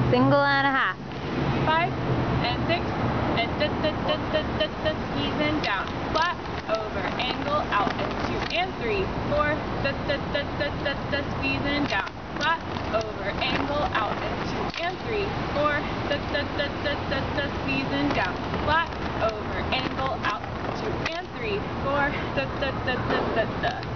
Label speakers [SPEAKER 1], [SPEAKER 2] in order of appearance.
[SPEAKER 1] Single and a half.
[SPEAKER 2] 5 and 6 and squeeze in down, flat, over, angle, out, and 2 and 3, 4, squeeze in down, flat, over, angle, out, and 2 and 3, 4, squeeze in down, flat, over, angle, out, 2 and 3, 4,